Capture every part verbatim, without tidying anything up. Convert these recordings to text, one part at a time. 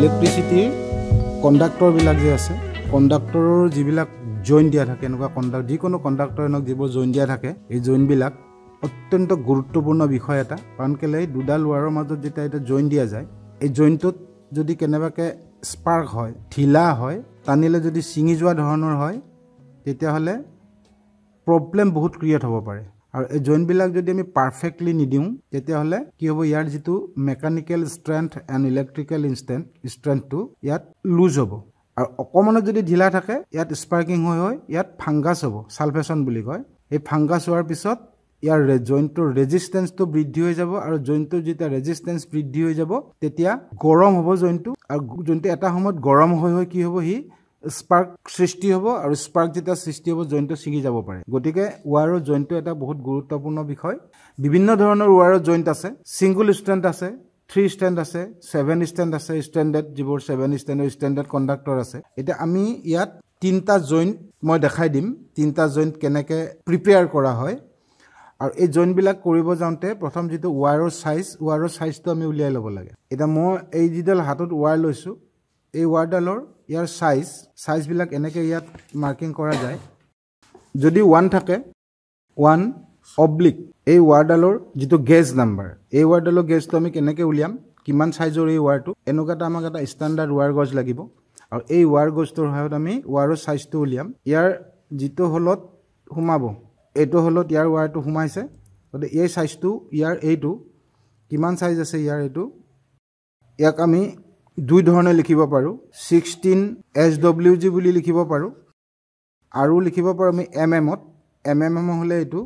ইলেক্ট্ৰিচিটিৰ conductor বিলাক যে আছে কণ্ডাক্টৰৰ যিবিলাক জইন দিয়া থাকে এনেকুৱা কণ্ডাক্ট যিকোনো কণ্ডাক্টৰ এনেক যিবোৰ জইন দিয়া থাকে এই জইন বিলাক অত্যন্ত গুৰুত্বপূৰ্ণ বিষয় এটা কাৰণ কেলে দুডাল ৱাৰৰ মাজত যেতিয়া এটা জইন দিয়া যায় এই জইনটোত যদি কেনেবাকে স্পাৰ্ক হয় ঢিলা হয় টানিলে যদি ছিঙি যোৱা ধৰণৰ হয় তেতিয়া হলে প্ৰবলেম বহুত ক্ৰিয়েট হ'ব পাৰে আৰু এই জইন বিলাক যদি আমি পাৰফেক্টলি নিদিও তেতিয়া হলে কি হ'ব ইয়াৰ যেটো mechanical strength and electrical instant স্ট্ৰেংথটো ইয়াত লুজ হ'ব আৰু অকমানো যদি ঢিলা থাকে ইয়াত স্পাৰ্কিং হৈ হৈ ইয়াত ফাংগাছ হ'ব সালভেশন বুলি কয় এই ফাংগাছ হোৱাৰ পিছত ইয়াৰ জইনটোৰ ৰেজিস্ট্যান্সটো বৃদ্ধি হৈ যাব আৰু জইনটোৰ যেতিয়া ৰেজিস্ট্যান্স বৃদ্ধি হৈ যাব তেতিয়া গৰম হ'ব জইনটো আৰু জইনটো এটা সময়ত গৰম হৈ হৈ কি হ'ব হি স্পাৰ্ক সৃষ্টি হ'ব আৰু স্পাৰ্ক যেতিয়া সৃষ্টি হ'ব জইনটো ছিঙি যাব পাৰে গতিকে ৱাৰৰ জইনটো এটা বহুত গুৰুত্বপূৰ্ণ বিষয় বিভিন্ন ধৰণৰ ৱাৰৰ জইন্ট আছে সিঙ্গল স্ট্ৰেন্ড আছে থ্ৰী স্ট্যান্ড আছে সেভেন স্ট্যান্ড আছে স্ট্যান্ডার্ড যিবোৰ সেভেন স্ট্যান্ডৰ স্ট্যান্ডার্ড কণ্ডাক্টৰ আছে এটা আমি ইয়াত তিনটা জইন্ট মই দেখাই দিম তিনটা জইন্ট কেনেকে প্ৰিপেয়াৰ কৰা হয় আৰু এই জইন্ট বিলাক কৰিব যাওঁতে প্ৰথম যেটো ৱাৰৰ সাইজ ৱাৰৰ সাইজটো আমি উলিয়াই ল'ব লাগে এটা মই এই যিডাল হাতত ৱাৰ লৈছো এই ৱাৰডালৰ ইয়াৰ সাইজ সাইজ বিলাক এনেকে ইয়াত মাৰ্কিং কৰা যায় যদি ওৱান থাকে ওৱান অবলিক এই ৱাৰডালৰ যেটো গেজ নাম্বাৰ এই ৱাৰডালৰ গেজটো আমি কেনেকে উলিয়াম কিমান সাইজৰ এই ৱাৰটো এনেকুৱাটা আমাক এটা ষ্টেণ্ডাৰ্ড ৱাৰ গজ লাগিব আৰু এই ৱাৰ গজটোৰ সহায়ত আমি ৱাৰৰ সাইজটো উলিয়াম ইয়াৰ যেটো হলত হুমাব এটো হলত ইয়াৰ ৱাৰটো হুমাইছে গতে এই সাইজটো ইয়াৰ এইটো কিমান সাইজ আছে ইয়াৰ এইটো ইয়াক আমি দুই ধৰণে লিখিব পাৰো ছিক্সটিন এছ ডব্লিউ জি বুলি লিখিব পাৰো আৰু লিখিব পাৰো আমি এমএমত এমএম হলে এইটো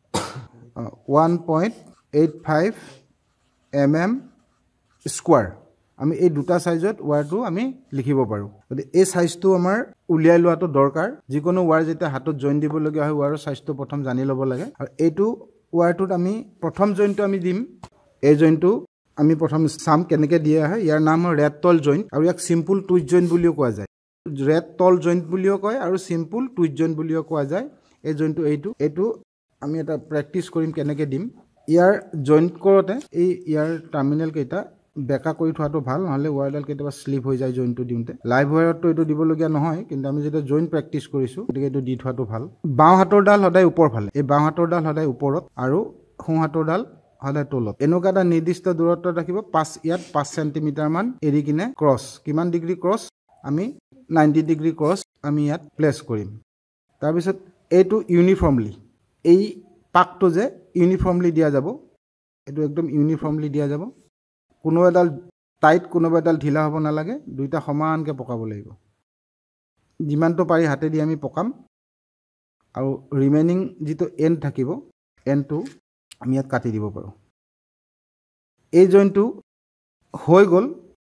one point eight five mm square আমি এই দুটা সাইজত ৱাৰটো আমি লিখিব পাৰো গতি এই সাইজটো আমাৰ উলিয়াই লোৱাটো দৰকাৰ যিকোনো ৱাৰ যেতিয়া হাতত জইন দিব লগা হয় ৱাৰৰ সাইজটো প্ৰথম জানি ল'ব লাগে আৰু এইটো ৱাৰটোত আমি প্ৰথম জইনটো আমি দিম এই জইনটো আমি প্ৰথম সাম কেনেকে দিয়া হয় ইয়াৰ নাম হয় ৰেড টল জইন্ট আৰু ইয়াক সিম্পল টুইষ্ট জইন্ট বুলিও কোৱা যায় ৰেড টল জইন্ট বুলিও কয় আৰু সিম্পল টুইষ্ট জইন্ট বুলিও কোৱা যায় এই জইন্টটো এইটো এইটো আমি এটা প্ৰেক্টিস কৰিম কেনেকে দিম ইয়াৰ জইন্ট কৰতে এই ইয়াৰ টাৰ্মিনেল কেইটা বেকা কৰি থোৱাটো ভাল নহলে ৱাৰডাল কেতিয়াবা স্লিপ হৈ যায় জইন্টটো দিওঁতে লাইভ ৱাৰটো এইটো দিব লগিয়া নহয় কিন্তু আমি যেটা জইন্ট প্ৰেক্টিস কৰিছো গতিকে এইটো দি থোৱাটো ভাল বাও হাতৰ ডাল সদায় ওপৰ ফালে এই বাও হাতৰ ডাল সদায় ওপৰত আৰু সোঁ হাতৰ ডাল হলে তলত এনেকুৱা এটা নিৰ্দিষ্ট দূৰত্ব ৰাখিব পাঁচ ইয়াত পাঁচ সেন্টিমিটাৰ মান এৰি কিনে ক্ৰস কিমান ডিগ্ৰী ক্ৰস আমি নাইণ্টি ডিগ্ৰী ক্ৰস আমি ইয়াত প্লেস কৰিম তাৰ পিছত এইটো ইউনিফৰ্মলি এই পাকটো যে ইউনিফৰ্মলি দিয়া যাব এটো একদম ইউনিফৰ্মলি দিয়া যাব কোনো এডাল টাইট কোনো এডাল ঢিলা হ'ব না লাগে দুইটা সমানকে পকাব লাগিব যিমানটো পাৰি হাতে দি আমি পকাম আৰু ৰিমেইনিং যেটো এন্ড থাকিব এন্ডটো আমি ইয়াত কাটি দিব পাৰো এই জইন্টটো হৈ গল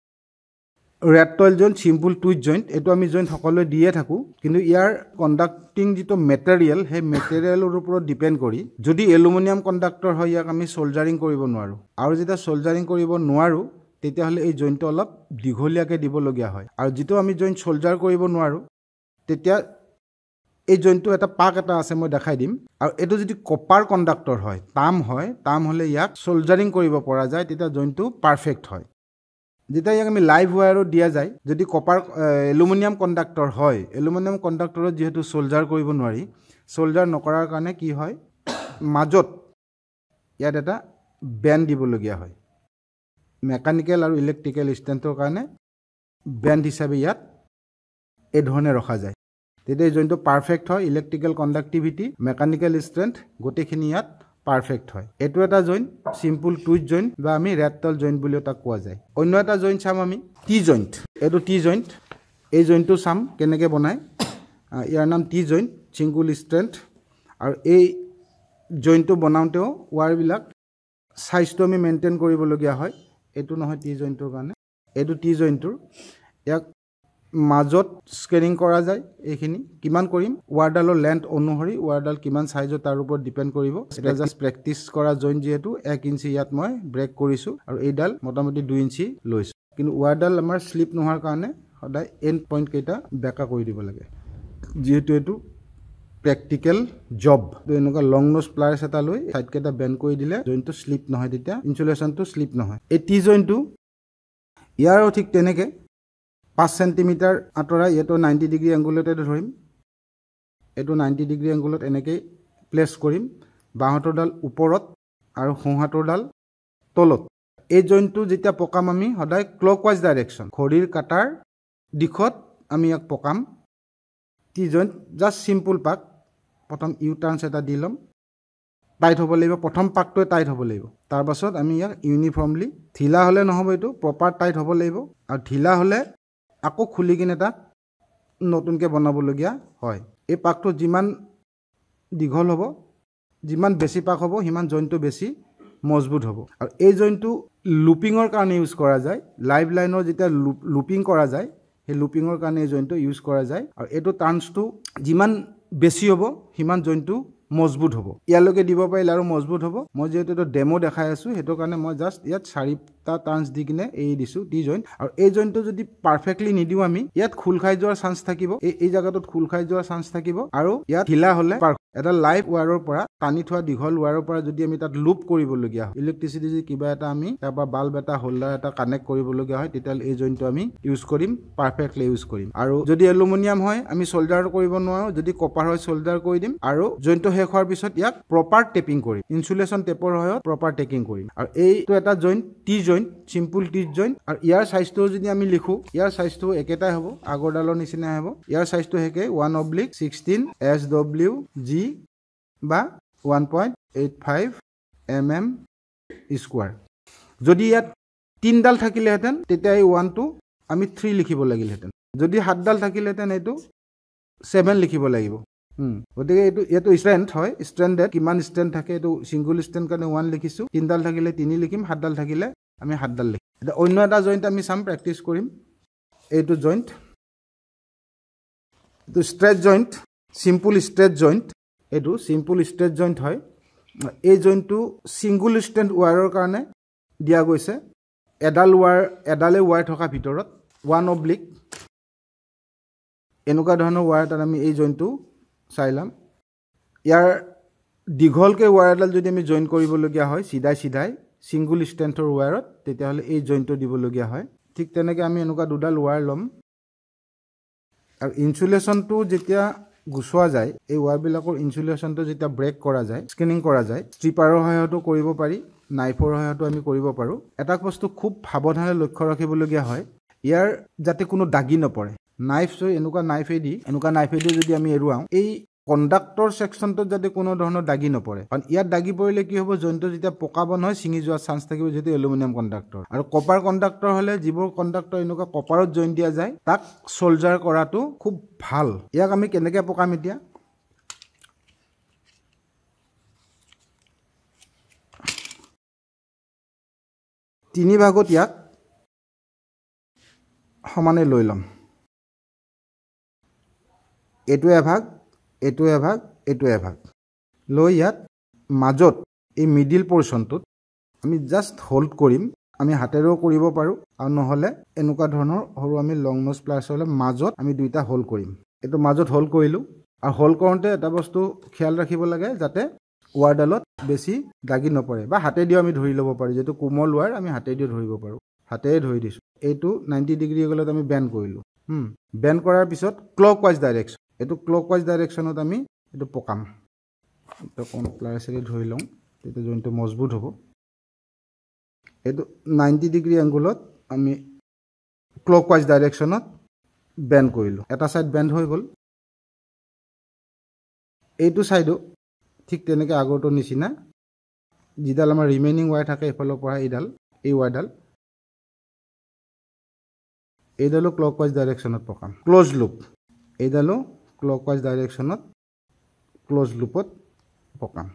rat tail joint simple twist joint এটো আমি জইন্ট সকলো দিয়ে থাকো কিন্তু ইয়াৰ কণ্ডাক্টিং যেটো মেটেৰিয়েল হে মেটেৰিয়েলৰ ওপৰত ডিপেন্ড কৰি যদি এলুমিনিয়াম কণ্ডাক্টৰ হয় ইয়াক আমি সোল্ডাৰিং কৰিব নোৱাৰো আৰু যেতিয়া সোল্ডাৰিং কৰিব নোৱাৰো তেতিয়া হলে এই জইন্টটো অলপ দীঘলীয়াকে দিব লগিয়া হয় আৰু যেটো আমি জইন্ট সোল্ডাৰ কৰিব নোৱাৰো তেতিয়া এই জইন্টটো এটা পাক এটা আছে মই দেখাই দিম আৰু এটো যদি কপাৰ কণ্ডাক্টৰ হয় তাম হয় তাম হলে ইয়াক সোল্ডাৰিং কৰিব পৰা যায় তেতিয়া জইন্টটো পাৰফেক্ট হয় যেটা ইয়াক আমি লাইভ ৱায়াৰত দিয়া যায় যদি কপাৰ এলুমিনিয়াম কণ্ডাক্টৰ হয় এলুমিনিয়াম কণ্ডাক্টৰত যেহেতু সোল্ডাৰ কৰিব নোৱাৰি সোল্ডাৰ নকৰাৰ কাৰণে কি হয় মাজত ইয়াত এটা বেন্ড দিব লগিয়া হয় মেকানিক্যাল আৰু ইলেক্ট্ৰিক্যাল ষ্ট্ৰেন্থৰ কাৰণে বেন্ড হিচাপে ইয়াত এই ধৰণে ৰখা যায় তেতিয়া জইন্টটো পাৰফেক্ট হয় ইলেক্ট্ৰিক্যাল কণ্ডাক্টিভিটি মেকানিক্যাল ষ্ট্ৰেন্থ গোটেইখিনি ইয়াত পাৰফেক্ট হয় এটো এটা জইন্ট সিম্পল টুইষ্ট জইন্ট বা আমি ৰেড টল জইন্ট বুলিও তাক কোৱা যায় অন্য এটা জইন্ট চাম আমি টি জইন্ট এটো টি জইন্ট এই জইন্টটো চাম কেনেকে বনায় ইয়াৰ নাম টি জইন্ট সিঙ্গল স্ট্ৰেন্থ আৰু এই জইন্টটো বনাওঁতেও ৱাৰ বিলাক সাইজটো আমি মেইনটেইন কৰিব লগিয়া হয় এটো নহয় টি জইন্টৰ কাৰণে এটো টি জইন্টৰ ইয়াক মাজত স্কেনিং কৰা যায় এইখিনি কিমান কৰিম ৱাৰডালৰ লেন্থ অনুসৰি ৱাৰডাল কিমান সাইজৰ তাৰ ওপৰত ডিপেন্ড কৰিব এটা জাস্ট প্ৰেক্টিস কৰা জইন্ট যেহেতু এক ইঞ্চি ইয়াত মই ব্ৰেক কৰিছো আৰু এইডাল মোটামুটি দুই ইঞ্চি লৈছো কিন্তু ৱাৰডাল আমাৰ স্লিপ নোহাৰ কাৰণে সদায় এন্ড পইণ্ট কেইটা বেকা কৰি দিব লাগে যেহেতু এটো প্ৰেক্টিক্যাল জব এনেকুৱা লং নোজ প্লায়াৰ্স এটা লৈ সাইড কেটা বেন্ড কৰি দিলে জইন্টটো স্লিপ নহয় তেতিয়া ইনসুলেশনটো স্লিপ নহয় এই টি জইন্টটো ইয়াৰো ঠিক তেনেকে পাঁচ সেন্টিমিটাৰ আঁতৰা ইয়াতো নাইণ্টি ডিগ্ৰী এংগুলতে ধৰিম এইটো নাইণ্টি ডিগ্ৰী এংগুলত এনেকৈ প্লেচ কৰিম বাঁহাতৰ ডাল ওপৰত আৰু সোঁহাতৰ ডাল তলত এই জইণ্টটো যেতিয়া পকাম আমি সদায় ক্লকৱাইজ ডাইৰেকশ্যন ঘড়ীৰ কাটাৰ দিশত আমি ইয়াক পকাম টি জইণ্ট জাষ্ট সিম্পল পাক প্ৰথম ইউ টাৰ্নছ এটা দি ল'ম টাইট হ'ব লাগিব প্ৰথম পাকটোৱে টাইট হ'ব লাগিব তাৰ পাছত আমি ইয়াক ইউনিফৰ্মলি ঢিলা হ'লে নহ'ব এইটো প্ৰপাৰ টাইট হ'ব লাগিব আৰু ঢিলা হ'লে আকৌ খুলি কিনে তাক নতুনকৈ বনাবলগীয়া হয় এই পাকটো যিমান দীঘল হ'ব যিমান বেছি পাক হ'ব সিমান জইণ্টটো বেছি মজবুত হ'ব আৰু এই জইণ্টটো লুপিঙৰ কাৰণে ইউজ কৰা যায় লাইভ লাইনৰ যেতিয়া লুপিং কৰা যায় সেই লুপিঙৰ কাৰণে এই জইণ্টটো ইউজ কৰা যায় আৰু এইটো টাৰ্নছটো যিমান বেছি হ'ব সিমান জইণ্টটো মজবুত হ'ব ইয়ালৈকে দিব পাৰিলে আৰু মজবুত হ'ব মই যেহেতু এইটো ডেমো দেখাই আছোঁ সেইটো কাৰণে মই জাষ্ট ইয়াত চাৰিটা টাৰ্নছ দি কিনে এৰি দিছোঁ টি জইণ্ট আৰু এই জইণ্টটো যদি পাৰফেক্টলি নিদিওঁ আমি ইয়াত খোল খাই যোৱাৰ চান্স থাকিব এই এই জেগাটোত খোল খাই যোৱাৰ চান্স থাকিব আৰু ইয়াত ঢিলা হ'লে এটা লাইভ ৱায়াৰৰ পৰা টানি থোৱা দীঘল ৱায়াৰৰ পৰা যদি আমি তাত লুপ কৰিবলগীয়া হয় ইলেক্ট্ৰিচিটি যদি কিবা এটা আমি তাৰপৰা বাল্ব এটা হোল্ডাৰ এটা কানেক্ট কৰিবলগীয়া হয় তেতিয়াহ'লে এই জইণ্টটো আমি ইউজ কৰিম পাৰফেক্টলি ইউজ কৰিম আৰু যদি এলুমিনিয়াম হয় আমি চল্ডাৰ কৰিব নোৱাৰোঁ যদি কপাৰ হয় চল্ডাৰ কৰি দিম আৰু জইণ্টটো শেষ হোৱাৰ পিছত ইয়াক প্ৰপাৰ টেপিং কৰিম ইনচুলেশ্যন টেপৰ সহায়ত প্ৰপাৰ টেপিং কৰিম আৰু এইটো এটা joint T joint simple T joint আৰু ইয়াৰ চাইজটো যদি আমি লিখোঁ ইয়াৰ চাইজটো একেটাই হ'ব আগৰডালৰ নিচিনাই হ'ব ইয়াৰ চাইজটো হেকে one oblique sixteen S W G বা one point eight five mm square যদি ইয়াত তিনিডাল থাকিলেহেঁতেন তেতিয়া এই ওৱানটো আমি থ্ৰী লিখিব লাগিলহেঁতেন যদি সাতডাল থাকিলেহেঁতেন এইটো ছেভেন লিখিব লাগিব গতিকে এইটো এইটো ষ্ট্ৰেন্থ হয় ষ্ট্ৰেণ্ডেড কিমান ষ্ট্ৰেন্থ থাকে এইটো ছিংগুল ষ্ট্ৰেন্থ কাৰণে ওৱান লিখিছোঁ তিনিডাল থাকিলে তিনি লিখিম সাতডাল থাকিলে আমি সাতডাল লিখিম এতিয়া অন্য এটা জইণ্ট আমি চাম প্ৰেক্টিছ কৰিম এইটো জইণ্ট এইটো straight joint simple straight joint এইটো চিম্পুল ষ্ট্ৰেট জইণ্ট হয় এই জইণ্টটো ছিংগুল ষ্ট্ৰেণ্ড ৱায়াৰৰ কাৰণে দিয়া গৈছে এডাল ৱায়াৰ এডালে ৱায়াৰ থকা ভিতৰত ওৱান অব্লিক এনেকুৱা ধৰণৰ ৱায়াৰ এটাত আমি এই জইণ্টটো চাই ল'ম ইয়াৰ দীঘলকৈ ৱায়াৰ এডাল যদি আমি জইন কৰিবলগীয়া হয় চিধাই চিধাই ছিংগুল ষ্ট্ৰেন্থৰ ৱায়াৰত তেতিয়াহ'লে এই জইণ্টটো দিবলগীয়া হয় ঠিক তেনেকৈ আমি এনেকুৱা দুডাল ৱায়াৰ ল'ম আৰু ইনচুলেশ্যনটো যেতিয়া গুচোৱা যায় এই ৱায়াৰবিলাকৰ ইনচুলেশ্যনটো যেতিয়া ব্ৰেক কৰা যায় স্কেনিং কৰা যায় ষ্ট্ৰিপাৰৰ সহায়তো কৰিব পাৰি নাইফৰ সহায়তো আমি কৰিব পাৰোঁ এটা বস্তু খুব সাৱধানে লক্ষ্য ৰাখিবলগীয়া হয় ইয়াৰ যাতে কোনো দাগি নপৰে নাইফ চৈ এনেকুৱা নাইফেদি এনেকুৱা নাইফেদি যদি আমি এৰুৱাওঁ এই কণ্ডাক্টৰ ছেকশ্যনটোত যাতে কোনো ধৰণৰ দাগি নপৰে কাৰণ ইয়াত দাগি পৰিলে কি হ'ব জইণ্টটো যেতিয়া পকাব নহয় ছিঙি যোৱাৰ চান্স থাকিব যিহেতু এলুমিনিয়াম কণ্ডাক্টৰ আৰু কপাৰ কণ্ডাক্টৰ হ'লে যিবোৰ কণ্ডাক্টৰ এনেকুৱা কপাৰত জইন দিয়া যায় তাক চল্ডাৰ কৰাটো খুব ভাল ইয়াক আমি কেনেকৈ পকাম এতিয়া তিনি ভাগত ইয়াক সমানে লৈ ল'ম এইটো এভাগ এইটো এভাগ এইটো এভাগ লৈ ইয়াত মাজত এই মিডিল পৰ্চনটোত আমি জাষ্ট হোল্ড কৰিম আমি হাতেৰেও কৰিব পাৰোঁ আৰু নহ'লে এনেকুৱা ধৰণৰ সৰু আমি লং নজ প্লাছ হ'লে মাজত আমি দুইটা হোল্ড কৰিম এইটো মাজত হোল্ড কৰিলোঁ আৰু হোল্ড কৰোঁতে এটা বস্তু খেয়াল ৰাখিব লাগে যাতে ৱাৰডালত বেছি দাগি নপৰে বা হাতেদিও আমি ধৰি ল'ব পাৰোঁ যিহেতু কোমল ৱাৰ আমি হাতেদিও ধৰিব পাৰোঁ হাতেৰে ধৰি দিছোঁ এইটো নাইণ্টি ডিগ্ৰী এংগলত আমি বেণ্ড কৰিলোঁ বেণ্ড কৰাৰ পিছত ক্লকৱাইজ ডাইৰেকশ্যন এইটো ক্লকৱাইজ ডাইৰেকশ্যনত আমি এইটো পকাম প্লাইছেৰে ধৰি লওঁ তেতিয়া জইণ্টটো মজবুত হ'ব এইটো নাইণ্টি ডিগ্ৰী এংগলত আমি ক্লকৱাইজ ডাইৰেকশ্যনত বেণ্ড কৰিলোঁ এটা ছাইড বেণ্ড হৈ গ'ল এইটো ছাইডো ঠিক তেনেকৈ আগৰটোৰ নিচিনা যিডাল আমাৰ ৰিমেইনিং ৱায়াৰ থাকে এইফালৰ পৰা এইডাল এই ৱায়াৰডাল এইডালো ক্লকৱাইজ ডাইৰেকশ্যনত পকাম ক্ল'জ লুপ এইডালো ক্লকৱাইজ ডাইৰেকশ্যনত ক্ল'জ লুপত পকাম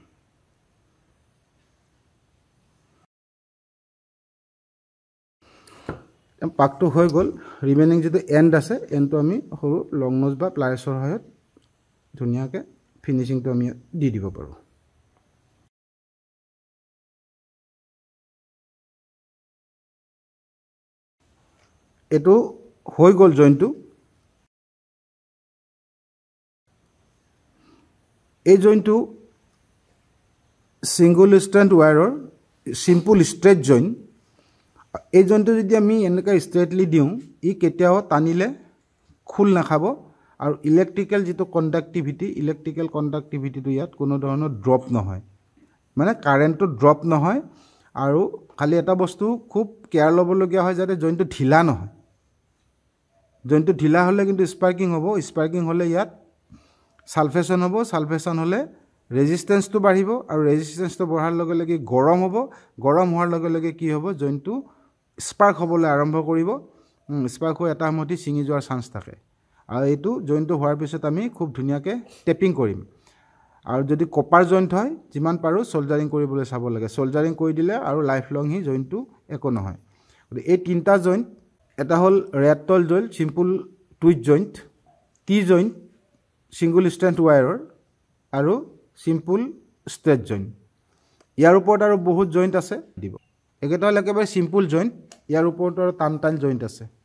পাকটো হৈ গ'ল ৰিমেইনিং যিটো এণ্ড আছে এণ্ডটো আমি সৰু লং নজ বা প্লায়াৰ্ছৰ সহায়ত ধুনীয়াকৈ ফিনিচিংটো আমি দি দিব পাৰোঁ এইটো হৈ গ'ল জইণ্টটো এই জইণ্টটো ছিংগুল ষ্ট্ৰেণ্ড ৱায়াৰৰ চিম্পুল ষ্ট্ৰেট জইণ্ট এই জইনটো যদি আমি এনেকৈ ষ্ট্ৰেটলি দিওঁ ই কেতিয়াও টানিলে খোল নাখাব আৰু ইলেক্ট্ৰিকেল যেটো কণ্ডাক্টিভিটি ইলেক্ট্ৰিকেল কণ্ডাক্টিভিটিটো ইয়াত কোনো ধৰণৰ ড্ৰপ নহয় মানে কাৰেণ্টটো ড্ৰপ নহয় আৰু খালি এটা বস্তু খুব কেয়াৰ ল'বলগীয়া হয় যাতে জইনটো ঢিলা নহয় জইনটো ঢিলা হ'লে কিন্তু স্পাৰ্কিং হ'ব স্পাৰ্কিং হ'লে ইয়াত সালফেশন হ'ব সালফেশন হ'লে ৰেজিস্ট্যান্সটো বাঢ়িব আৰু ৰেজিস্ট্যান্সটো বঢ়াৰ লগে লগে গৰম হ'ব গৰম হোৱাৰ লগে লগে কি হ'ব জইনটো স্পাৰ্ক হ'বলৈ আৰম্ভ কৰিব স্পাৰ্ক হৈ এটা সময়ত ছিঙি যোৱাৰ চান্স থাকে আৰু এইটো জইনটো হোৱাৰ পিছত আমি খুব ধুনীয়াকৈ টেপিং কৰিম আৰু যদি কপাৰ জইন্ট হয় যিমান পাৰো সোল্ডাৰিং কৰিবলৈ চাব লাগে সোল্ডাৰিং কৰি দিলে আৰু লাইফ লং হি জইনটো একো নহয় এই তিনটা জইন্ট এটা হল ৰেটল জইন্ট সিম্পল টুইট joint T joint single strength ওয়্যাৰৰ আৰু সিম্পল ষ্ট্ৰেট জইন্ট ইয়াৰ ওপৰত আৰু বহুত জইন্ট আছে দিব একেটা হল একেবাৰে সিম্পল জইন্ট ইয়াৰ ওপৰত আৰু টান টান জইন্ট আছে